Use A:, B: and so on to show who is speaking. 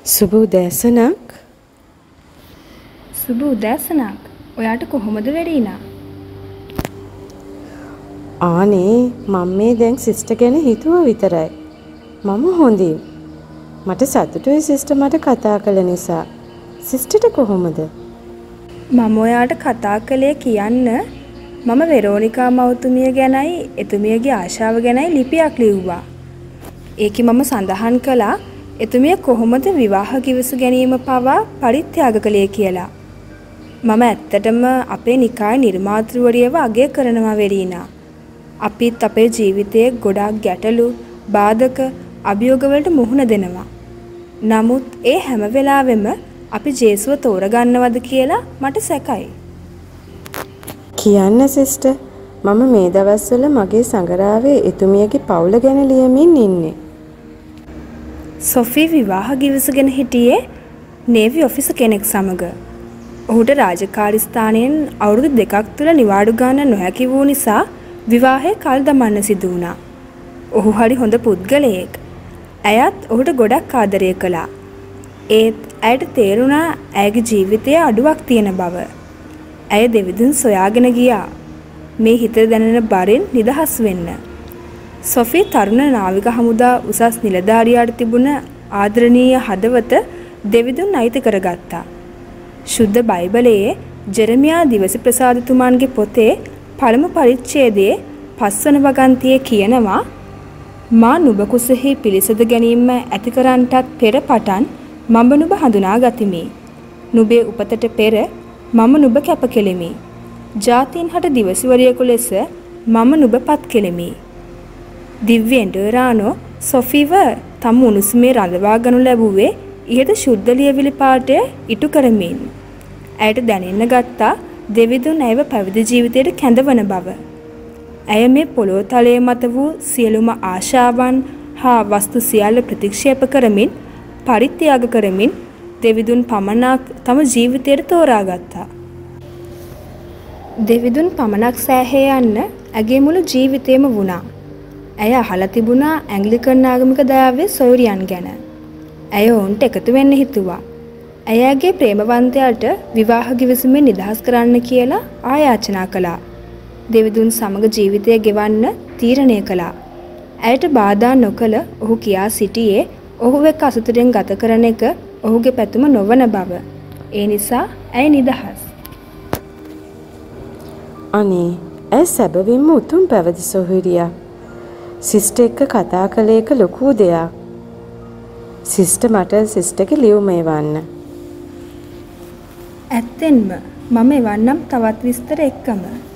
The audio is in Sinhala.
A: සුබ උදෑසනක්.
B: සුබ උදෑසනක්. ඔයාට කොහොමද වෙරීනා?
A: ආනේ මම මේ දැන් සිස්ටර් ගැන හිතුවා විතරයි. මම හොඳින්. මට සතුටුයි සිස්ටර් මට කතා කළ නිසා. සිස්ටර්ට කොහොමද?
B: මම ඔයාට කතා කළේ කියන්න මම වෙරෝනිකා මවතුමිය ගැනයි එතුමියගේ ආශාව ගැනයි ලිපියක් ලිව්වා. ඒකේ මම සඳහන් කළා එතුමිය කොහොමද විවාහ කිවිසු ගැනීම පවා පරිත්‍යාග කළේ කියලා. මම ඇත්තටම අපේ නිකායේ නිර්මාතෘවරියව අගය කරනවා වෙරීනා. අපිත් අපේ ජීවිතයේ ගොඩාක් ගැටලු, බාධක, අභියෝග වලට මුහුණ දෙනවා. නමුත් ඒ හැම වෙලාවෙම අපි ජේසුව තෝරගන්නවද කියලා මට සැකයි.
A: කියන්න සිස්ටර් මම මේ දවස්වල මගේ සඟරාවේ එතුමියගේ පවුල ගැන ලියමින් ඉන්නේ.
B: සොෆී විවාහ ගිවිසගෙන හිටියේ නේවි ඔෆිසර් කෙනෙක් සමග. ඔහුට රාජකාරී ස්ථානයෙන් අවුරුදු 2ක් තුල නිවාඩු ගන්න නොහැකි වූ නිසා විවාහය කල් දමන්න සිදු වුණා. ඔහු හරි හොඳ පුද්ගලයෙක්. ඇයත් ඔහුට ගොඩක් ආදරය කළා. ඒත් ඇයට තේරුණා ඇයගේ ජීවිතයේ අඩුවක් තියෙන බව. ඇය දෙවිදුන් සොයාගෙන ගියා. මේ හිතට දැනෙන බරෙන් නිදහස් වෙන්න. සොෆී තරුණ නාවික හමුදා උසස් නිලධාරියාට තිබුණ ආදරණීය හදවත දෙවිදුන් අයිති කරගත්තා. ශුද්ධ බයිබලයේ ජෙරමියා දිවස ප්‍රසාදතුමන්ගේ පොතේ පළමු පරිච්ඡේදයේ 5 වන වගන්තියේ කියනවා මා නුඹ කුසෙහි පිළිසඳ ගැනීම ඇති කරන්නටත් පෙර පටන් මම නුඹ හඳුනා ගතිමි. නුඹේ උපතට පෙර මම නුඹ කැප කෙලෙමි. ජාතීන් හට දිවසිවරියකු ලෙස මම නුඹ පත් කෙලෙමි. දිව්‍ය එන්ඩරානෝ සොෆීව තම උණුසුමේ රඳවා ගනු ලැබුවේ ඉහත ශුද්ධ ලියවිලි පාඨය ඉටු කරමින්. ඇයට දැනෙන්න ගත්තා දෙවිදුන් ඇයව පැවිදි ජීවිතයට කැඳවන බව. ඇය මේ පොළොව තලයේ මත වූ සියලුම ආශාවන් හා වස්තු සියල්ල ප්‍රතික්ෂේප කරමින් පරිත්‍යාග කරමින් දෙවිදුන් පමණක් තම ජීවිතයට තෝරාගත්තා. දෙවිදුන් පමණක් සෑහේ යන්න ඇගේ මුළු ජීවිතේම වුණා. ඇය අහලා තිබුණා ඇංග්ලිකන් ආගමික දයාවේ සොයුරියන් ගැන. ඇය ඔවුන්ට එකතු වෙන්න හිතුවා. ඇයගේ ප්‍රේමවන්තයාට විවාහ ගිවිසුමෙන් නිදහස් කරන්න කියලා ආයාචනා කළා. දෙවිදුන් සමග ජීවිතය ගෙවන්න තීරණය කළා. ඇයට බාධා නොකළ ඔහු කියා සිටියේ ඔහුව එක්ක අසතුටෙන් ගත කරන එක ඔහුගේ පැතුම නොවන බව. ඒ නිසා ඇය නිදහස්.
A: අනේ ඇය සැබවින්ම උතුම් පැවිදි සොහොයුරියක්. සිස්ටර් එක්ක කතා කළ එක ලොකු දෙයක්. සිස්ටර් මට සිස්ටර්ගේ ලියුම එවන්න.
B: ඇත්තෙන්ම මම එවන්නම් තවත් විස්තර එක්කම.